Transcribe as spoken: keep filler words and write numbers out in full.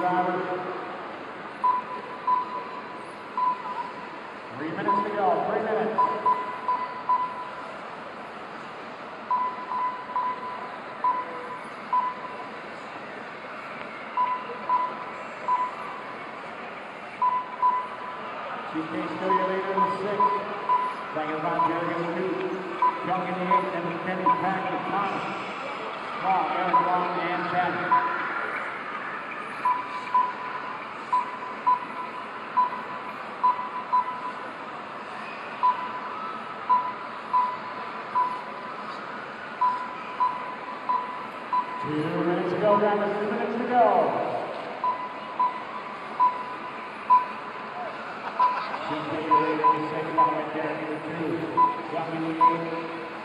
drivers. Three minutes to go, three minutes. C K still your leader in the sixth. Second by Jerry in the two. Young in the eighth, and Kenny Pack with Thomas. Long, Aaron Long, and Chadwick. Two minutes to go, drivers, two minutes to go. C K leader in the second, by Derek in the two. Young in the eighth.